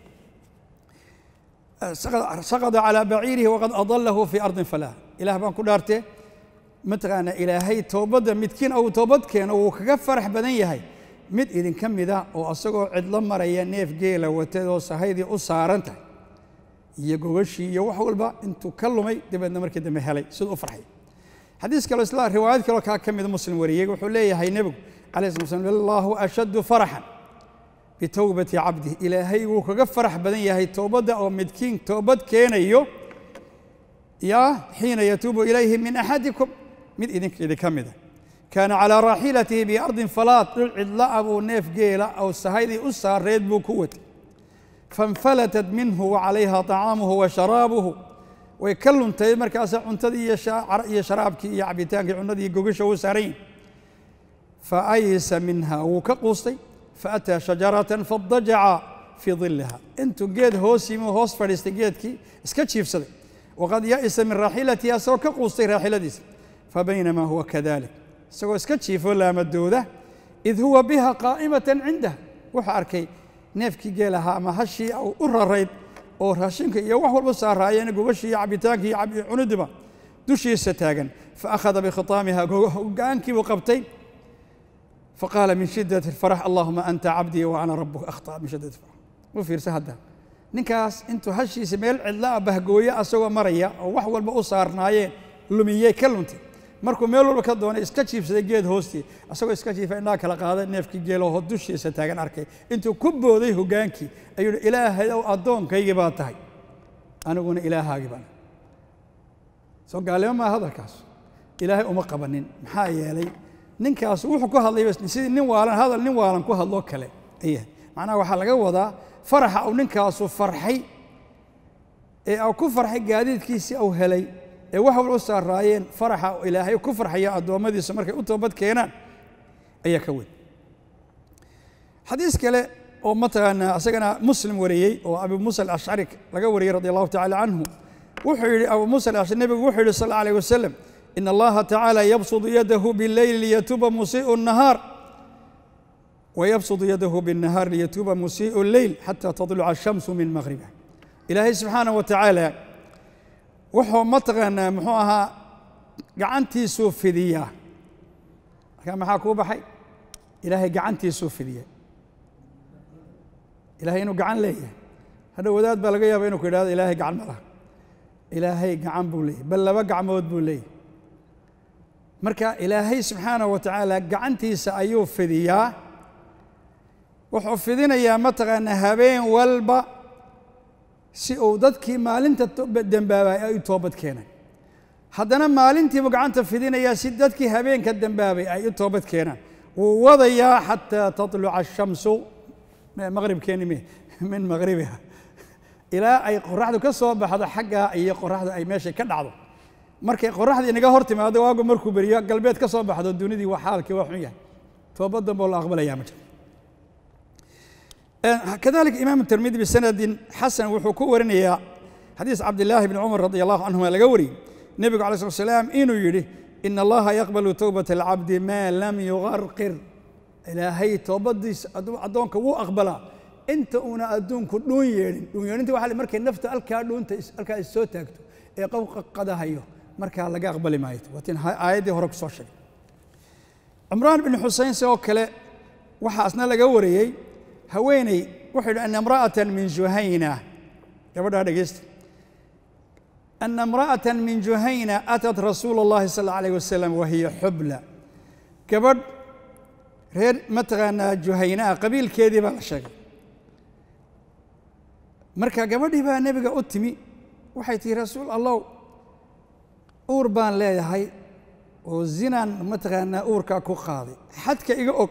Speaker 1: saqada calaa baciirihi waqad adalahu fii ardin falah ilaah baan ku dhaartee mataqaanaa ilaahay toobadda midkiin ou toobad keeno wuu kaga farax badan yahay mid idinka mida oo asagoo cidlo maraya neef geela watadoo sahaydii u saaran tahay iyo gogashii iyo wax walba intuu ka lumay dabeedna markii dambe helay siduu u farxay xadiis kaloo isla riwaayad kaloo kaa ka mid muslim wariyey wuxuu leeyahay nebigu calayhi salatu wasalam allahu ashaddu faraxan bitowbati cabdihi ilaahay wuu kaga farax badan yahay toobadda oo midkiin toobad keenayo yaa xiina yatuubu ilayhi min axadikum mid idinka idinka mida kaana calaa raaxilatihi biardin falaad dhul cidla'a buu neef geela oo sahaydii u saareed buu ku watay fanfalatat minhu wacalayha طacaamuhu wa sharaabuhu way ka luntay markaasa cuntadii iyo sharaabkii iyo cabitaankii cunadii gogasha u saaran yihin faaysa minha wuu ka quustay faataa shajaratan fadajaca fii diliha intuu geed hoos yimi hoos fadhiistay geedkii iska jiifsaday waqad ya'isa min raaxilatihi asagoo ka quustay raaxiladiisa fabaynamaa huwa kadalik isagoo iska jiifoo laamadooda id huwa biha qaa'imatan cindah wuxuu arkay neefkii geel ahaa ama hashii u rarayd oo raashinka iyo wax walba saaraayeen gogashii iyo cabitaankii iyo cunidiba dushiisa taagan faakhada bikhitaamiha hogaankii buu qabtay faqaala min shiddati alfarax allahuma anta cabdii wa ana rabuka akhطأ min shiddati alfarax u fiirsa hadda ninkaas intuu hashiisa meel cidlaa bahgooye asagoo maraya oo wax walba u saarnaayeen lumiyey ka luntay markuu meel walba ka doonay iska jiifsaday geed hoostii asagoo iska jiifa indhaha kala qaaday neefkii geeloo dushiisa taagan arkay intuu ku booday hogaankii ayuu yidhi ilaahay ow addoonkaygii baa tahay aniguna ilaahaagii baan soo gaalimo maa hadalkaas ilaahay uma qabanin maxaa yeelay ninkaas wuxuu ku hadlay sidii nin waalan hadal nin waalan ku hadloo kale ayaa macnaha waxaa laga wadaa faraxa uu ninkaasu farxay ee uu ku farxay gaadiidkiisii uu helay ee wax walba u saaraayeen faraxa ilaahay ku farxaya addoommadiisa markay u toobad keenaan ayaa ka weyn xadiis kale oo mataqaanaa asagana muslim wariyey oo abu muusa alashcari laga wariyey radi allahu tacala canhu wuxuu yidhi abu muusa alashcari nebigu wuxuu yidhi sal alla alayh wasalam in allaha tacaala yabsudu yadahu bileyli liyatuuba musii'u الnahaar wayabsudu yadahu biالnahaar liyatuuba musii'u اlleyl xataa tadluca الshamsu min maghribiha ilaahay subxaanaه wa tacaala wuxuu mataqaanaa muxuu ahaa gacantiisuu fidiyaa markaa maxaa kuu baxay ilaahay gacantiisuu fidiya ilahay inuu gacan leeyahay hadha wadaad baa laga yaaba inuu ku yidhahdo ilaahay gacan ma laha ilaahay gacan buu leeyahay bal laba gacmood buu leeyahay marka ilaahay subxaanahu wa tacaala gacantiisa ayuu fidiyaa wuxuu fidinayaa mataqaanaa habeen walba si uu dadkii maalinta dembaabay ay u toobad keenaan haddana maalintiibu gacanta fidinayaa si dadkii habeenka dembaabay ay u toobad keenaan wuu wadayaa xataa tatluca ashamsu maqribkeeni mi min maqribiha ilaa ay qoraxdu ka soo baxdo xaggaa iyo qoraxdu ay meesha ka dhacdo markay qoraxdii inaga hor timaado waagu markuu beriyo galbeed ka soo baxdo dunidii waa xaalkii waa xun yahay toobad dambe oo la aqbalayaa ma jiro كذلك إمام الترمذي بسند حسن وحكو ورنيا حديث عبد الله بن عمر رضي الله عنهما لقوري النبي عليه الصلاة والسلام إنه يري إن الله يقبل توبة العبد ما لم يغرقر إلهي توبديس أدونك وو أقبلا أنت أنا أدونك دون يرين دون يرين أنت وحال مركي النفط ألكا دون ألكا السوتاكتو يقو قدا هيو مركا لقى أقبل ما يتو وتن آيدي هرق سوشل عمران بن حسين سوى كلا وحاسنا لقوري هويني وحد أن امرأة من جهينة قبل هذا قست أن امرأة من جهينة أتت رسول الله صلى الله عليه وسلم وهي حبلى قبل غير متغنى جهينة قبيل كذب الشيخ مركا قبل بقى نبقى أتمي وحيتي رسول الله أوربان لا هاي وزنا متغنى أوركا كوخاضي حتى إيجا أك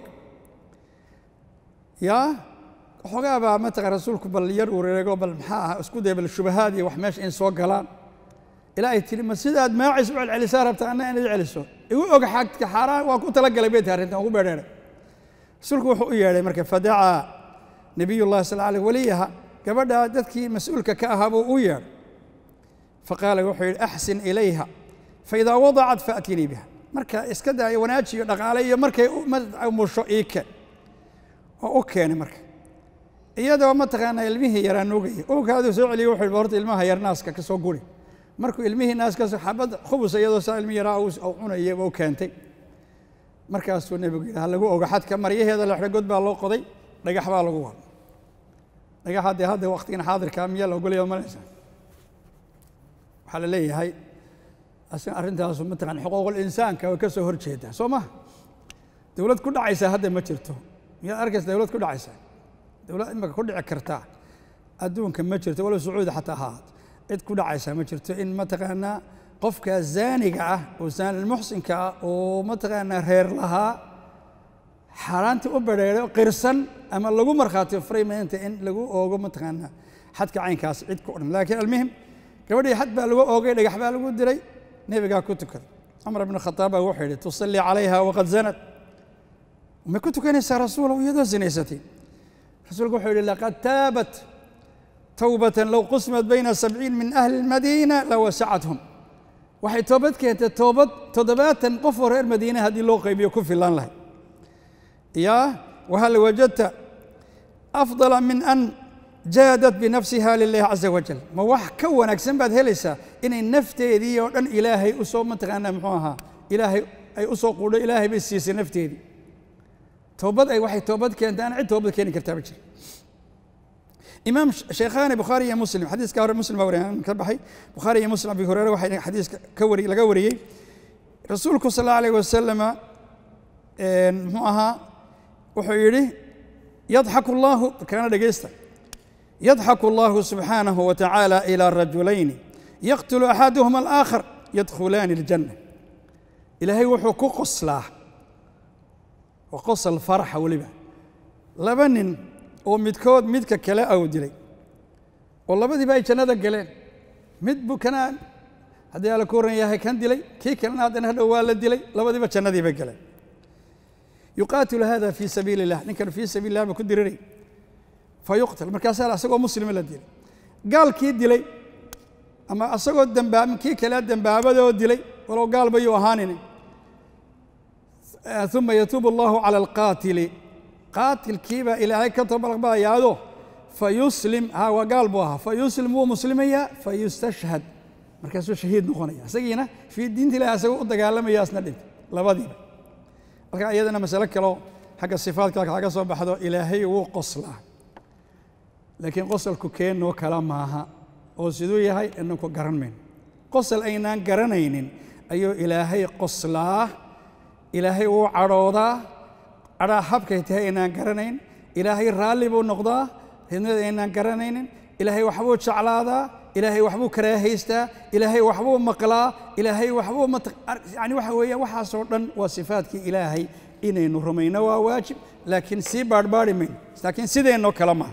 Speaker 1: يا xogaa baa mataqa rasuulku bal yar uu reego bal maxaa isku deebal shubahaad iyo wax meesh in soo galaan ilaahay tiri ma sidaad maacis u celisaa rabta anna inaad celiso igu og xaqka xaraan waa ku tala galay beed arrintan ugu beereeray rasuulku wuxuu u yeeray marka fadaa nabiyullaahi sallallahu alayhi waliyaha gabadha dadkii mas'uulka ka ahaa buu u yeeray faqaala wuxuu yiri ahsin ilayha fa idha wada'at fa'tini biha marka iska daayo wanaajiyo dhaqaale iyo markay umusho iika oo u keenay marka iyadoo ma taqaana ilmihii yaraa nuugay oo kaadu soo celiyo wuxuu horta ilmaha yar naaska ka soo guri markuu ilmihii naaska soo xabad khubus iyadoo saa ilmihii yaraa oo cunayay oo keentay markaasuu nabigu yidhi lagu oga xadka maryaheeda la xidhay god baa loo qoday dhagax baa lagu wada dhagax hadda hadda waqtigan xaadirka miya loo goliyo malaysa waxa la leeyahay asan arrintaas ma taqaan xuquuqul insaanka way ka soo horjeedaa soo ma dawlad ku dhacaysa hadda ma jirto miya arkays dawlad ku dhacaysa dawlad imaka ku dhici karta adduunka ma jirto wala sacuudi xataa ahaad cid ku dhacaysa ma jirto in ma taqaanaa qofka zaaniga ah oo zaan almuxsinka ah oo ma taqaanaa reer lahaa xaaraanta u badheeray qirsan ama lagu markhaati furay maanta in lagu oogo ma taqaanaa xadka caynkaas cid ku odhan laakiin almuhim gabadhii xad baa lagu oogay dhagax baa lagu diray nebigaa ku tukaday cumar ibn khataab baa wuxuu yidhi tusalli calayha waqad zanad ma ku tukanaysaa rasuulow iyadoo zinaysatay رسولك وحول لقد تابت توبة لو قسمت بين سبعين من أهل المدينة لوسعتهم وحي توبت كانت توبت تضبات قفر المدينة هذه اللوقة بيكون في الله يا وهل وجدت أفضل من أن جادت بنفسها لله عز وجل ما وح كون أقسم بعد هلسة إن النفتي ذي وأن إلهي أصوب متغنى محوها إلهي أي أصوب قول إلهي بالسيس نفتي ذي توبد أي واحد توبد كانت أنا عد توبد كاني كتابك إمام شيخان بخاري مسلم حديث كهر مسلم أوريان كربحي بخاري مسلم أبي هريرة واحد حديث كوري لقوري رسولك صلى الله عليه وسلم معها وحيره يضحك الله كان رجيستا يضحك الله سبحانه وتعالى إلى الرجلين يقتل أحدهما الآخر يدخلان الجنة إلهي وحقوق الصلاح وقص الفرح ولبا لبنن ومدكود مدك كلا أو دلي والله بدي باي كنا دقلين مد بكنان هذا على كورن يا كان دلي كي كان هذا هذا والد دلي لا بدي بكنا دي بقلين يقاتل هذا في سبيل الله نكر في سبيل الله بكل دري فيقتل مركز على سقو مسلم لا دلي قال كي دلي أما أسقو الدنباب كي كلا الدنباب هذا دلي ولو قال بيو هانين ثم يتوب الله على القاتل قاتل كيبا إلى هيك كتب الأخبار يادو فيسلم ها وقال بوها فيسلم هو مسلمية فيستشهد مركز شهيد نخونية سجينا في الدين تلا سووا قد لما ياسنا دين لبادي لكن أيضا مسألة كلو حق الصفات كلك حق صوب حدو إلهي وقصله لكن قصل كوكين نو كلام معها وسيدوي هاي إنه كقرن من قصل أينان قرنين أيو إلهي قصله إلهي هو عروضة على حبك إنان قرنين إلهي رالي بو نقضة إنان قرنين إلهي وحبو شعلاذة إلهي وحبو كراهيستا إلهي وحبو مقلا إلهي وحبو مت يعني وحوية وحصورا وصفاتك إلهي إني نرمينا وواجب لكن سي بارباري من لكن سيدي إنه كلامه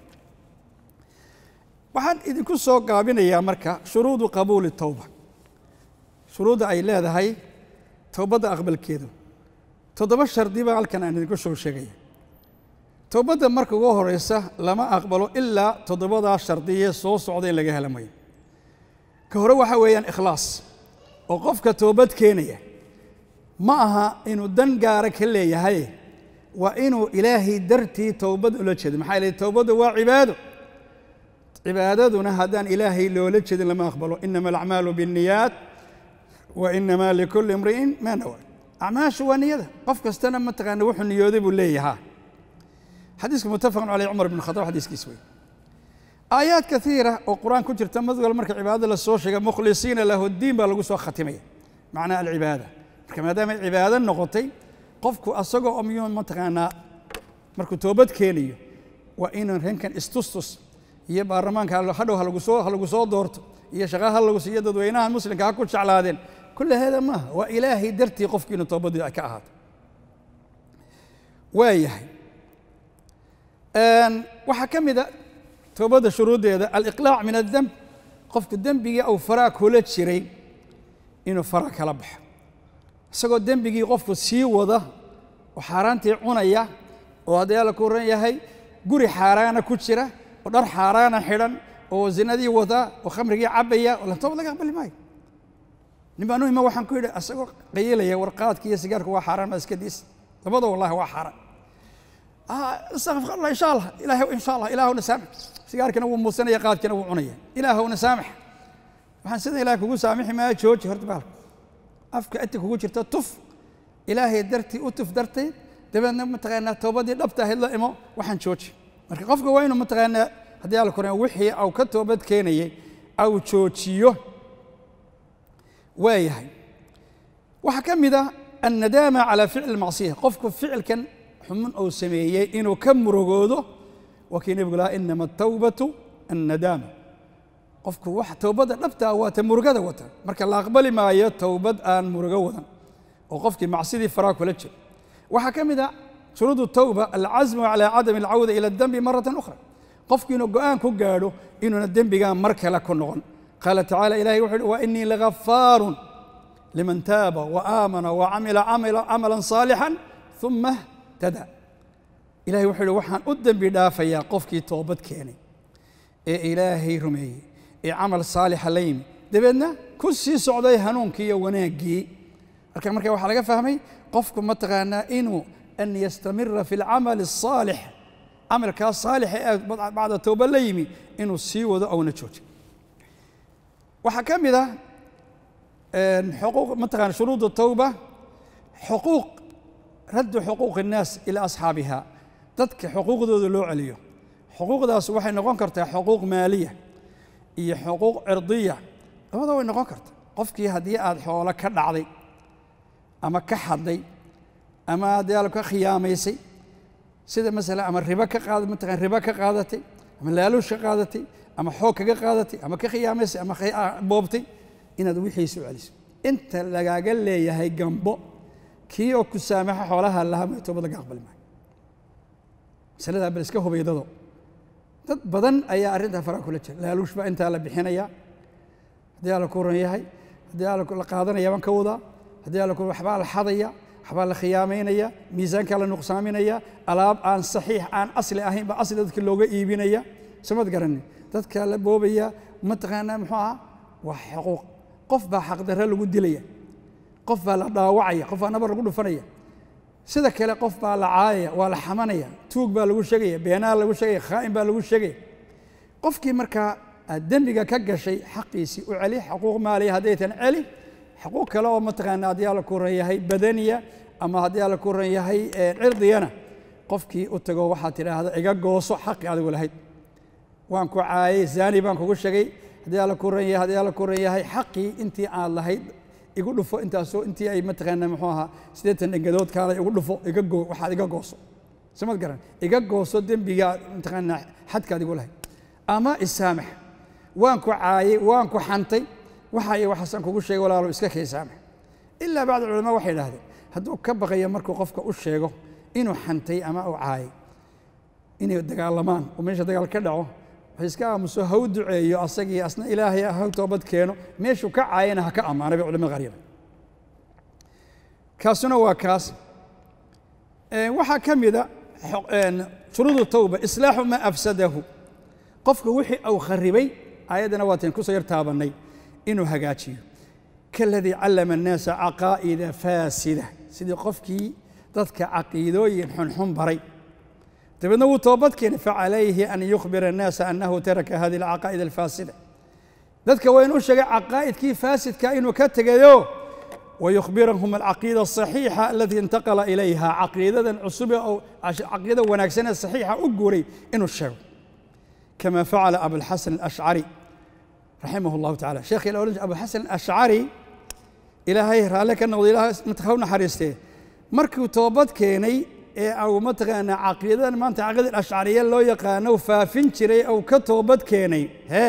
Speaker 1: وحن إذا كنت سوق قابين يا مركا شروط قبول التوبة شروط أي لا هذا هي توبة أقبل كيدو تضبط شرط دي بقى كان أنا نقول شو شيء توبة مركو وهو رئيسة لما أقبله إلا تضبط شرطية صوص وعدين لقاها لمي كهروا حويا إخلاص وقفك توبة كينية معها إنه دنجارك اللي يهي وإنه إلهي درتي توبة لتشد محايل التوبة وعباده عبادتنا هدان إلهي لو لتشد لما أقبله إنما الأعمال بالنيات وإنما لكل امرئ ما نوى أعماش ونيته قفك استنى متغنى وحن يذيب اللي ها حديث متفق عليه عمر بن الخطاب حديث كسوي آيات كثيرة وقرآن كتير تمذ المركب عبادة للسوشيال مخلصين له الدين بلغوا ختمية معنى العبادة كما دام العبادة النقطي قفك أصدق أميون متغنى مركب توبت كينيو وإن هنكن استوستوس يبقى الرمان كان حدو هلقصو هلقصو دورت يشغل هلقص يدد وينها المسلم كأكل شعلادين كل هذا ما وإلهي درتي قفك إنه توبت أكاهات وياهي أن وحكم إذا توبة شروط هذا الإقلاع من الذنب قفك الذنب أو فراك هولت شري إنه فراك لبح سقط الذنب يجي قفك سي وضه وحارنتي عناية وهذا يلكون يهي جوري حارانة كتشرة ودار حارانة حرن وزندي وضه وخمر عبية ولا توبة لك قبل ماي نبى نوي ما وحن كده أسقط قيلة يا ورقات كي سجارك وحاران ما سكديس تبض والله وحاران آه استغفر الله إن شاء الله إلهي إن شاء الله إلهي نسامح سيجارك نو موسنا يقاد كنو عنيا إلهي نسامح وحن سيدنا إلهي كوجو سامح ما يشوج هرت بالك أفك أنت كوجو شرت طف إلهي درتي أطف درتي دبنا متغنى توبة دي لبته إلا إمو وحن شوج مرك قفك وينه متغنى هدي على كنا وحي أو كتوبة كينية أو شوجيو وياهي وحكم إذا الندامة على فعل المعصية قفك فعل كان حمن أو سمية إنه كم رجوده وكين يقول إنما التوبة الندامة قفك واحد توبة نبتة وتمرجده وتر مرك الله أقبل ما هي توبة أن مرجودا وقفك معصية فراك ولا شيء وحكم إذا شروط التوبة العزم على عدم العودة إلى الذنب مرة أخرى قفك إنه جان كجاله إنه الذنب جان مرك لك النغن قال تعالى إلهي وإني لغفار لمن تاب وآمن وعمل عمل عملا صالحا ثم تدا إلهي وحده وحن قدم بدافع يا قفكي توبت كيني إيه إلهي رمي إيه عمل صالح ليم دبنا كل شيء سعودي هنون كي وناجي أركان مركب وحلقة فهمي قفكم متغنى إنه أن يستمر في العمل الصالح عمل كاس صالح بعد التوبة ليمي إنه سيو ذا أو نشوت وحكم إذا حقوق متغنى شروط التوبة حقوق رد حقوق الناس إلى أصحابها تذكر حقوق ذو ذو عليه حقوق ذا سواء نقول كرتها حقوق مالية هي حقوق عرضية هذا هو نقول كرت قفكي هدية أد حولك كدعضي أما كحضي أما ديالك خياميسي سيدا مثلا أما الربا كقادة متغن الربا كقادتي أما اللالوش كقادتي أما حوك كقادتي أما كخياميسي أما خي بوبتي إن ذو يحيسوا عليه أنت لقاقل لي هي جنبه كيو كسامح حولها الله ما يتوب لك قبل ما سلدا بلسكه هو بيدضو dad badan ayaa arinta fara kula jira laaluush ba inta la bixinaya hadii la kuran yahay hadii la qaadanaya ban ka wada hadii la ku waxba la xadaya waxba la khiyaameynaya miisaanka la nuqsaaminaya alaab aan saxiix aan asli ahayn ba asli dadka looga iibinaya samad garanay dadka la boobaya ma taqaana muxuu ah wax xuquuq qof ba xaq darro lagu dilaya qof baa la dhaawacaya qof aan nabar lagu dhufanaya sida kale qof baa la caayaya waa la xamanaya tuug baa lagu sheegaya beenaal lagu sheegaya khaa'in baa lagu sheegaya qofkii marka dambiga ka gashay xaqiisi u cali xuquuq maali hadaytan cali xuquuq kale oo mataqaana hadii la ku reeyahay badaniya ama hadii la ku reeyahay cirdiyana qofkii u tago waxa tiraahdo iga gooso xaqi adigu lahayd waan ku caayay zaani baan kugu sheegay hadii la ku reeyahay hadii la ku reeyahay xaqi intii aan lahayd igu dhufo intaasoo intii ay mataqaana muxuu ahaa sideetan dhangadood kaala igu dhufo iga goo waxa iga gooso samad garan iga gooso dambiga mataqaana xadka adigu lahayd ama isaamax waan ku caayay waan ku xantay waxa ay waxsan kugu sheegay walaalo iska kaysaamax illa baad culama waxay yiraahdeen hadduu ka baqayo markuu qofka u sheego inuu xantay ama uu caayay inay dagaalamaan oo meesha dagaal ka dhaco iska aamuso haw duceeyo asagii asna ilaahay ha toobad keeno meeshu ka caayana ha ka amaanay culimada qariib kaasuna waa kaas ee waxa kamida شروط التوبة إصلاح ما أفسده قفك وحي أو خربي آياتنا واتين كسير تابني إنه هجاتي كالذي علم الناس عقائد فاسدة سيدي قفكي ضدك عقيدو ينحن حن بري تبنو توبتك فعليه أن يخبر الناس أنه ترك هذه العقائد الفاسدة ذلك وين أشجع عقائد كيف فاسد كائن وكتجيو ويخبرهم العقيدة الصحيحة التي انتقل إليها عقيدة عصبة أو عقيدة ونكسنة الصحيحة أجوري إنه الشر كما فعل أبو الحسن الأشعري رحمه الله تعالى شيخ الأولج أبو الحسن الأشعري إلى هاي رالك أنه إلى متخون حريسته مركو توبت كيني أو متغنى عقيدة ما أنت عقيدة الأشعرية لو يقانو فافنشري أو كتوبت كيني ها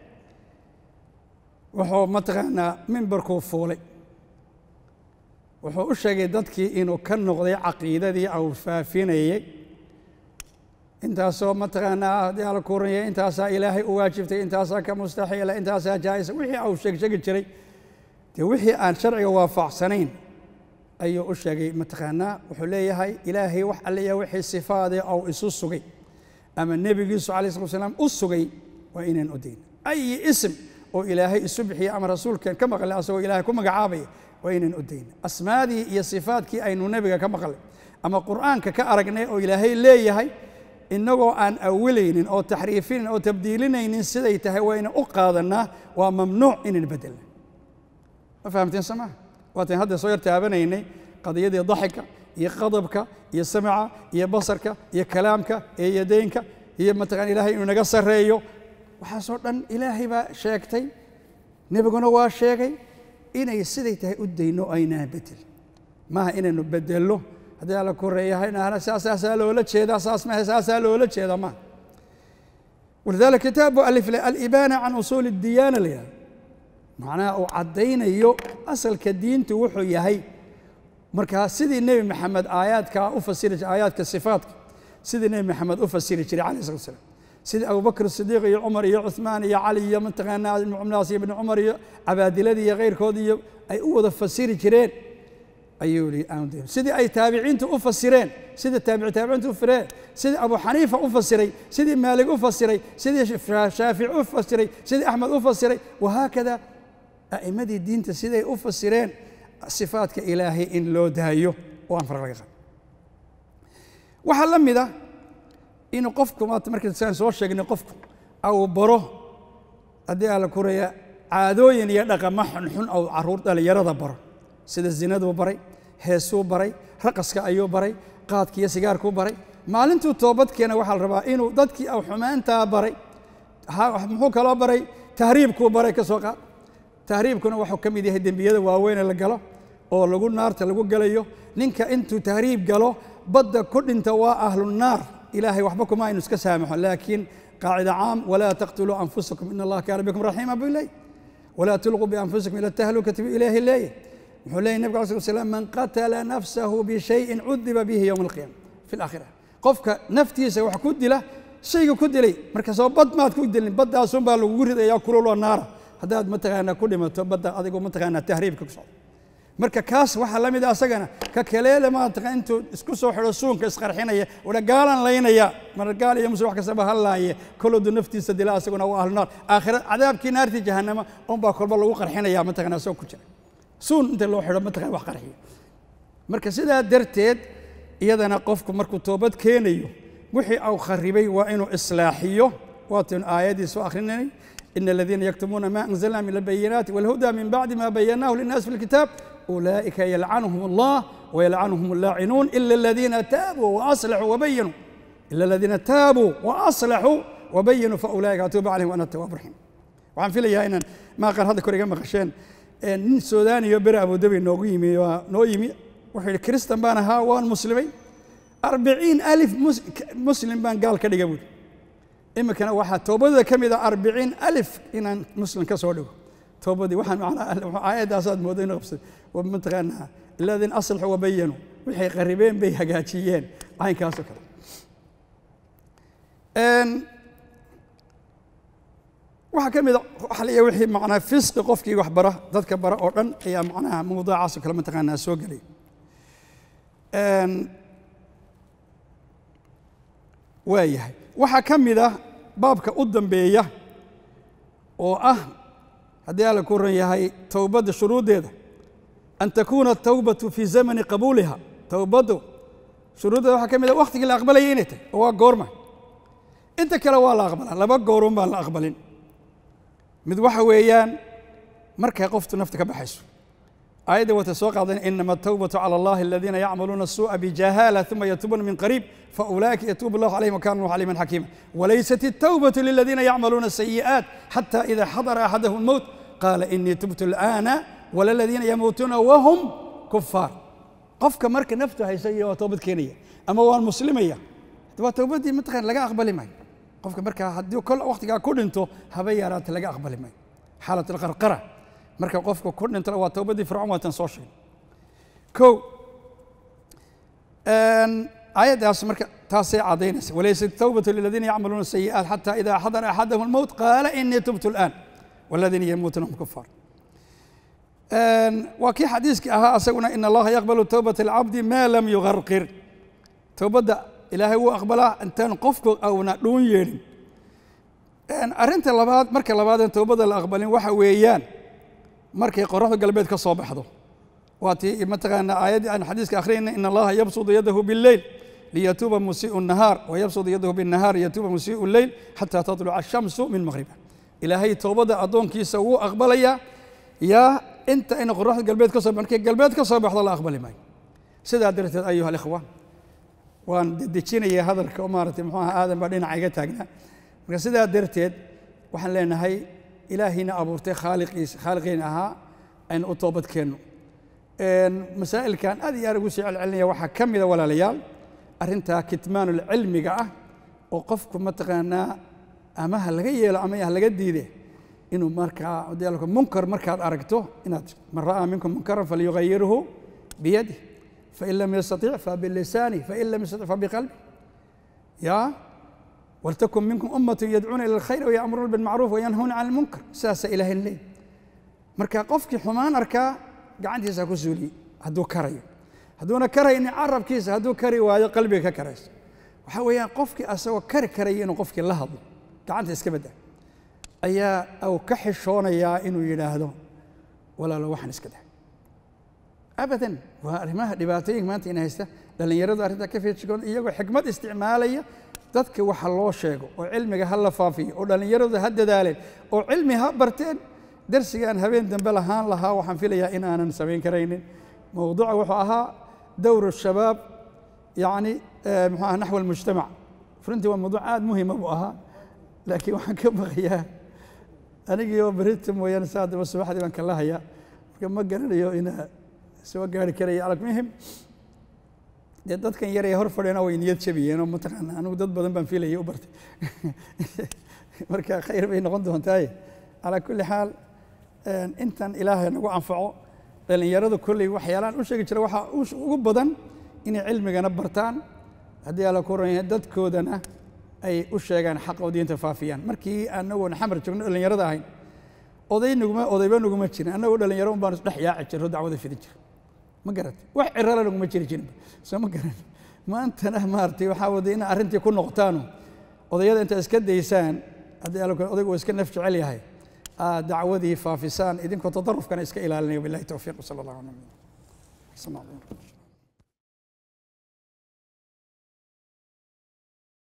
Speaker 1: وحو متغنى من بركو فولي وحو أشجع دتكي إنه كان نقضي عقيدة دي أو فافينية أنت سو متغنى دي على كورنية أنت سا إلهي واجبتي أنت سا كمستحيل أنت سا جائز وحي أو شق شق شري دي وحي أن شرعي وافع سنين أي أشجع متغنى وحليه هاي إلهي وح عليه وحي الصفات أو إسوسجي أما النبي صلى الله عليه وسلم أسجي وإن أدين أي اسم وإلهي السبحي أما رسول كان كما قال أسوي إلهي كما قعابي وإن أدين أسمادي هي صفات كي أي نبي كما قال أما قرآن كأرجنا وإلهي ليه هاي إنه أن أولين أو تحريفين أو تبديلين إن سديته وإن أقادنا وممنوع إن البدل ما فهمتين سماه وقت هذا صير تابنا إني قضية ضحك يا غضبك يا سمع يا بصرك يا كلامك يا يدينك هي مثلا إلهي إنه نقصر ريو وحصل أن إلهي بشيكتي نبغى نواش شيكي إن يسديته أدينه أين بدل ما إن نبدل له هذا على كوريا هنا أنا أساس أسأله ولا شيء ده أساس ما أسأله ولا شيء ده ما ولذلك كتاب ألف الإبانة عن أصول الديانة لها معناه عدينا يو أصل كدين توحي يهي مركها سيدي النبي محمد آيات كأفسر آيات كصفات سيدي النبي محمد أفسر شريعة عليه الصلاة والسلام سيدي أبو بكر الصديق يا عمر يا عثمان يا علي يا منتقى الناس بن عمر يا عباد الذي يا غير كودي أي أود فسير شرين أيولي أندم سيدي أي تابعين تفسرين سيدي التابع تابعين تفسرين سيدي أبو حنيفة أفسري سيدي مالك أفسري سيدي شافعي أفسري سيدي أحمد أفسري وهكذا أئمة الدين سيدي أفسرين صفات كإلهي إن لو دايو وأنفر رقيقا وحلم ذا إنه قفكم ما تمركز سان سوشة إنه قفكم أو بره أدي على كوريا عادوين يدقى محن حن أو عرور اللي يرضى بره سيد الزنا دو بري هيسو بري رقصك أيو بري قادك يا سيجاركو بري ما لنتو توبتك أنا وحال ربا إنه ضدك أو حمانتا بري ها محوك لا بري تهريبكو بري كسوقات تهريبكنا وحو كمي دي هدين بيدا واوين اللي قالوا أو لقو النار تلقو قاليو نينك انتو تهريب قالوا بدا كل انت أهل النار إلهي وحبكم ما ينسك سامح لكن قاعدة عام ولا تقتلوا أنفسكم إن الله كان بكم رحيما بالله ولا تلقوا بأنفسكم إلى التهلكة بإله الله وحلي النبي عليه الصلاة والسلام من قتل نفسه بشيء عذب به يوم القيامة في الآخرة قفك نفتي سوح كد له شيء كد لي مركز بد ما تكد لي بد أسوم بالورد يأكلوا له النار هذا متغنى كل ما تبد هذا يقول متغنى تهريب كسر مركز كاس وحلا مدا سجنا ككليل ما تغنى أنتوا اسكسوا حرسون كسخر حين ولا قالن لينا يا مر قال يوم سوح كسبها الله كل دون نفتي سدلا سجنا وأهل النار آخر عذاب كنار في جهنم أم باكل بالله وقر حين يا متغنى سوق كسر سون أنت لو حرم متغنى وقرحية مركز إذا درتيد إذا نقفكم مركز توبت كينيو وحي أو خربي وإنه إصلاحيه واتن آيات سو آخرين إن الذين يكتمون ما أنزلنا من البينات والهدى من بعد ما بيناه للناس في الكتاب أولئك يلعنهم الله ويلعنهم اللاعنون إلا الذين تابوا وأصلحوا وبينوا إلا الذين تابوا وأصلحوا وبينوا فأولئك أتوب عليهم وأنا التواب الرحيم وعن في لي ما قال هذا كوريجا مخشين nin suudaaniyo beri abudabi noogu yimi waa noo yimi wuxuu yidhi kristan baan ahaa waan muslimay arbiciin alif muslim baan gaal ka dhiga buuri iminkana waxaa toobadooda ka mid ah arbiciin alif inaan muslim ka soo dhigo toobadii waxaan macnaa aayadaasaad moodo inuu qabsay waa mataqaanaa aladiina aslaxuu wabayanu waxay qaribeen bay hagaajiyeen caynkaasoo kale waxa kamid waxa la wixii macnaa fisqi qofkii wax bara dadka bara oo dhan ayaa macnaa mawduucaas kala ma taqaanaa soo galay een waayahay waxaa ka mid ah baabka u dambeeya oo ah haddii alla ku ran yahay towbadda shuruuddeeda an takuuna atawbatu fii zamani qabuuliha towbaddu shuruuddeeda waxaa ka mid ah wakhtigii la aqbalayay inay tahay oo waa goorma inta kale waa la aqbalaa laba goorun baan la aqbalin mid waxa weeyaan markay qoftu nafta ka baxayso aayadda wata soo qaadan inama atawbatu cala allahi aladiina yacmaluuna asuu'a bijahaala uma yatuubuuna min qariib faulaa'ika yatuubu allahu calayhim wakana allahu caliiman xakiima walaysat altawbatu liladiina yacmaluuna asayi'aat xata ida xadara axadahum almowt qaala inii tubtu al'aana walaladiina yamuutuuna wahum kufaar qofka marka naftu haysa iyo waa toobad keenaya ama waan muslimaya waa towbaddii mataqaan laga aqbali maayo qofka markaa haddii kol waqtigaa ku dhinto haba yaraata laga aqbali maayo xaalat alqarqara marka qofka ku dhinto waa towbaddii fircoon waatan soo sheegay kow aayaddaas marka taasay caddaynaysa walaysat tawbatu liladiina yacmaluuna sayi'aat xataa idaa xadara axadahum almowt qaala inii tubtu al'aan waladiina yamuutuuna hum kufaar waa kii xadiiskii ahaa asaguna in allaha yaqbalu towbata alcabdi maa lam yugarqir towbadda ilaahay wuu aqbalaa intaan qofku auna dhuun yeedhin arrinta labaad marka labaadeen towbadda la aqbalin waxa weeyaan markay qoraxda galbeed ka soo baxdo waa tii mataqaana aayaddii aan xadiiska akhriyayna in allaha yabsudu yadahu billeyl liyatuuba musii'u nahaar wayabsudu yadahu binnahaar liyatuuba musii'u leyl xataa tatluca ashamsu min maghriba ilaahay towbadda addoonkiisa wuu aqbalayaa yaa inta ina qoraxda galbeed ka soo markay galbeed ka soo baxdo la aqbali maayo sidaa darteed ayuha alikhwaan waan dedejinayaa hadalka oo maaragtay muxuu ahaa aadan baa dhinaca iga taagnaa marka sidaa darteed waxaan leenahay ilaahayna abuurtay khaaliqiisa khaaliqiina ahaa aynu u toobad keenno masaa'ilkan aad iyo aad ugu sii celcelinaya waxaa ka mida walaalayaal arrintaa kitmaanul cilmiga ah oo qofku mataqaanaa ama ha laga yeelo ama ha laga diide inuu markaa munkar markaad aragto inaad man ra'aa minkum munkaran falyugayirhu biyadih fain lam yastatic fabilisanih fain lam yastatic fabiqalbih ya waltakun minkum ummatu yadcuuna ila alkhayr waya'muruuna bilmacruuf wayanhuuna can almunkar saasaa ilaahay leey marka qofkii xumaan arkaa gacantiisa ku suuliye hadduu karayo hadduuna karaynin carabkiisa hadduu kari waayo qalbiga ka karayso waxaa weeyaan qofkii asagoo kari karaya inuu qofkii la hadlo gacanta iska bedda ayaa au ka xishoonayaa inuu yidhaahdo walaalo waxaan iska dah abadan waa arrimaha dhibaatooyinka maanta ina haysta dhallinyaradu arrintaa ka feejigoon iyagoo xikmad isticmaalaya dadka waxa loo sheego oo cilmiga ha la faafiyo oo dhallinyaradu ha dadaaleen oo cilmi ha barteen darsigaan habeen dambe lahaan lahaa waxaan filayaa in aanan samayn karaynin mowduuca wuxuu ahaa dowr shabaab yacni muxuu ahaa naxw almujtamac runtii waa mowduuc aad muhima buu ahaa laakiin waxaan ka baqayaa anigii oo berita mooyaane saa daba subaxdii baan kala hayaa marka ma garanayo inaa soo gaari karaya almuhim dee dadkan yaree hor fadhiyana way niyad jabiyeen oo mataqaana anigu dad badan baan filayay u bartay marka khayr bay noqon doontaaye calaa kulli xaal intan ilaahay nagu anfaco dhallinyaradu kolley waxyaalaan u sheegi jira waxaa ugu badan inay cilmigana bartaan haddii alla ku ran yahay dadkoodana ay u sheegaan xaqa oo diinta faafiyaan markii anagoona xamar joogno dhallinyarada ahayn oday nuguma odayba nuguma jirin annagoo dhallinyaro un baan isdhex yaaci jirro dacwada fidin jira ma garatay wax cirala nuguma jiri jirinba soo ma garan maantana maaragtay waxaa waday ina arrintii ku noqotaano odayada intaa iska daysaan haddii alla odaygu iska naf jecel yahay dacwadii faafisaan idinkoo tadarufkana iska ilaalinaya billahi towfiiq wasala allahu ala nabiyina